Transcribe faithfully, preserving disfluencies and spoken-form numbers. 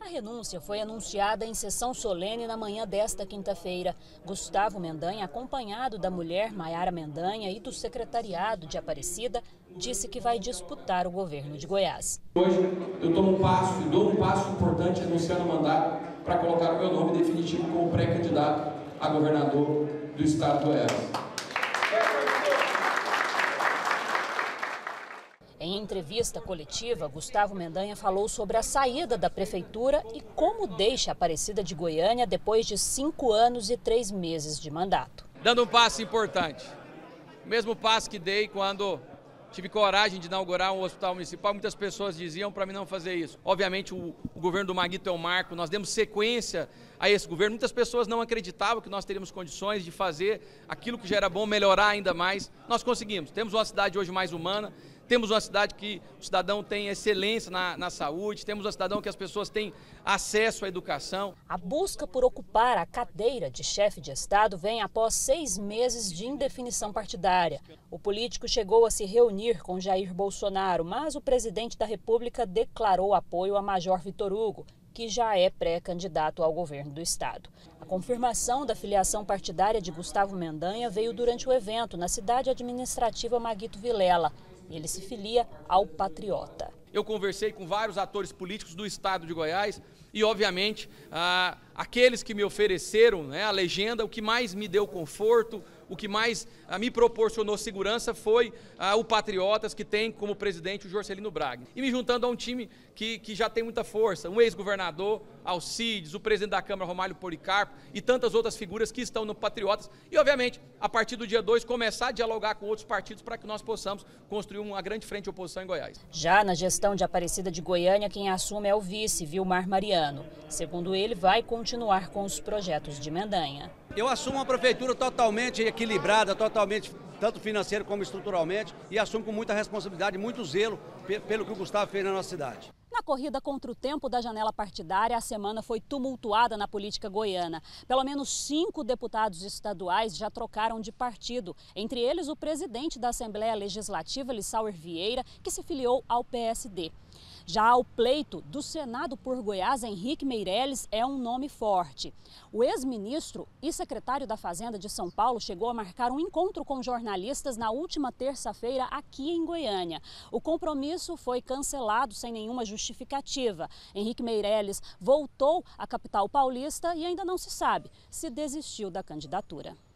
A renúncia foi anunciada em sessão solene na manhã desta quinta-feira. Gustavo Mendanha, acompanhado da mulher Maiara Mendanha e do secretariado de Aparecida, disse que vai disputar o governo de Goiás. Hoje eu tomo um passo e dou um passo importante anunciando o mandato para colocar o meu nome definitivo como pré-candidato a governador do estado de Goiás. Em entrevista coletiva, Gustavo Mendanha falou sobre a saída da prefeitura e como deixa a Aparecida de Goiânia depois de cinco anos e três meses de mandato. Dando um passo importante, o mesmo passo que dei quando tive coragem de inaugurar um hospital municipal. Muitas pessoas diziam para mim não fazer isso. Obviamente o, o governo do Maguito é um marco, nós demos sequência a esse governo. Muitas pessoas não acreditavam que nós teríamos condições de fazer aquilo que já era bom, melhorar ainda mais. Nós conseguimos, temos uma cidade hoje mais humana. Temos uma cidade que o cidadão tem excelência na, na saúde, temos uma cidadão que as pessoas têm acesso à educação. A busca por ocupar a cadeira de chefe de Estado vem após seis meses de indefinição partidária. O político chegou a se reunir com Jair Bolsonaro, mas o presidente da República declarou apoio a Major Vitor Hugo, que já é pré-candidato ao governo do estado. A confirmação da filiação partidária de Gustavo Mendanha veio durante o evento na cidade administrativa Maguito Vilela. Ele se filia ao Patriota. Eu conversei com vários atores políticos do estado de Goiás e, obviamente, ah, aqueles que me ofereceram, né, a legenda, o que mais me deu conforto, o que mais ah, me proporcionou segurança foi ah, o Patriotas, que tem como presidente o Jorcelino Braga. E me juntando a um time que, que já tem muita força, um ex-governador, Alcides, o presidente da Câmara, Romário Policarpo, e tantas outras figuras que estão no Patriotas. E, obviamente, a partir do dia dois, começar a dialogar com outros partidos para que nós possamos construir uma grande frente de oposição em Goiás. Já na gestão de Aparecida de Goiânia, quem assume é o vice, Vilmar Mariano. Segundo ele, vai continuar com os projetos de Mendanha. Eu assumo uma prefeitura totalmente equilibrada, totalmente, tanto financeiro como estruturalmente, e assumo com muita responsabilidade, muito zelo pelo que o Gustavo fez na nossa cidade. Na corrida contra o tempo da janela partidária, a semana foi tumultuada na política goiana. Pelo menos cinco deputados estaduais já trocaram de partido, entre eles o presidente da Assembleia Legislativa, Lissauer Vieira, que se filiou ao P S D. Já o pleito do Senado por Goiás, Henrique Meirelles, é um nome forte. O ex-ministro e secretário da Fazenda de São Paulo chegou a marcar um encontro com jornalistas na última terça-feira aqui em Goiânia. O compromisso foi cancelado sem nenhuma justificativa. Henrique Meirelles voltou à capital paulista e ainda não se sabe se desistiu da candidatura.